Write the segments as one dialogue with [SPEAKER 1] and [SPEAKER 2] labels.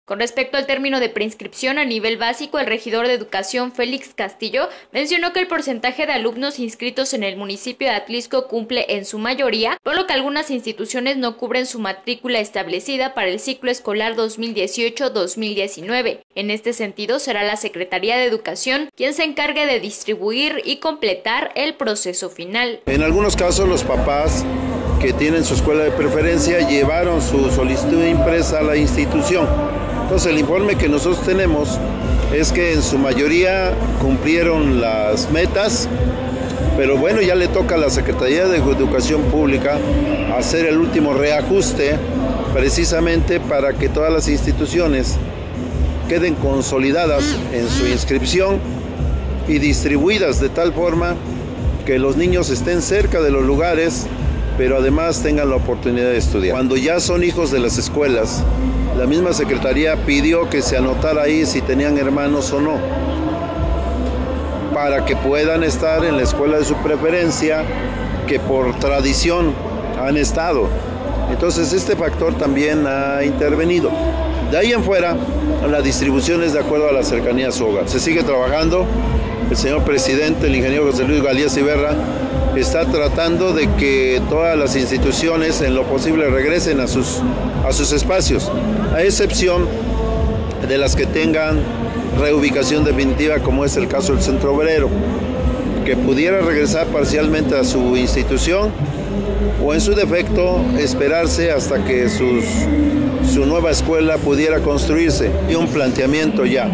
[SPEAKER 1] Con respecto al término de preinscripción a nivel básico, el regidor de Educación, Félix Castillo, mencionó que el porcentaje de alumnos inscritos en el municipio de Atlisco cumple en su mayoría, por lo que algunas instituciones no cubren su matrícula establecida para el ciclo escolar 2018-2019. En este sentido, será la Secretaría de Educación quien se encargue de distribuir y completar el proceso final.
[SPEAKER 2] En algunos casos, los papás que tienen su escuela de preferencia llevaron su solicitud impresa a la institución. Entonces el informe que nosotros tenemos es que en su mayoría cumplieron las metas, pero bueno, ya le toca a la Secretaría de Educación Pública hacer el último reajuste precisamente para que todas las instituciones queden consolidadas en su inscripción y distribuidas de tal forma que los niños estén cerca de los lugares, pero además tengan la oportunidad de estudiar. Cuando ya son hijos de las escuelas, la misma Secretaría pidió que se anotara ahí si tenían hermanos o no, para que puedan estar en la escuela de su preferencia, que por tradición han estado. Entonces este factor también ha intervenido. De ahí en fuera, la distribución es de acuerdo a la cercanía a su hogar. Se sigue trabajando. El señor presidente, el ingeniero José Luis Galías Iberra, está tratando de que todas las instituciones en lo posible regresen a sus espacios, a excepción de las que tengan reubicación definitiva, como es el caso del Centro Obrero, que pudiera regresar parcialmente a su institución o en su defecto esperarse hasta que su nueva escuela pudiera construirse. Y un planteamiento ya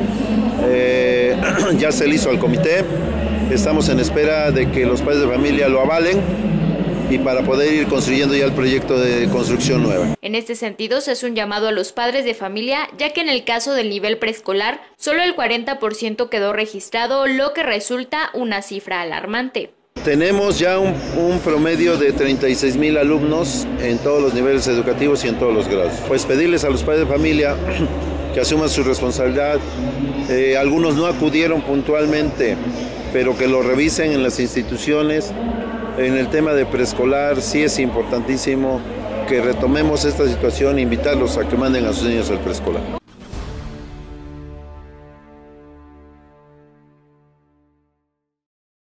[SPEAKER 2] se le hizo al comité. Estamos en espera de que los padres de familia lo avalen y para poder ir construyendo ya el proyecto de construcción nueva.
[SPEAKER 1] En este sentido, se hace un llamado a los padres de familia, ya que en el caso del nivel preescolar, solo el 40% quedó registrado, lo que resulta una cifra alarmante.
[SPEAKER 2] Tenemos ya un promedio de 36,000 alumnos en todos los niveles educativos y en todos los grados. Pues pedirles a los padres de familia que asuman su responsabilidad. Algunos no acudieron puntualmente, pero que lo revisen en las instituciones. En el tema de preescolar sí es importantísimo que retomemos esta situación e invitarlos a que manden a sus niños al preescolar.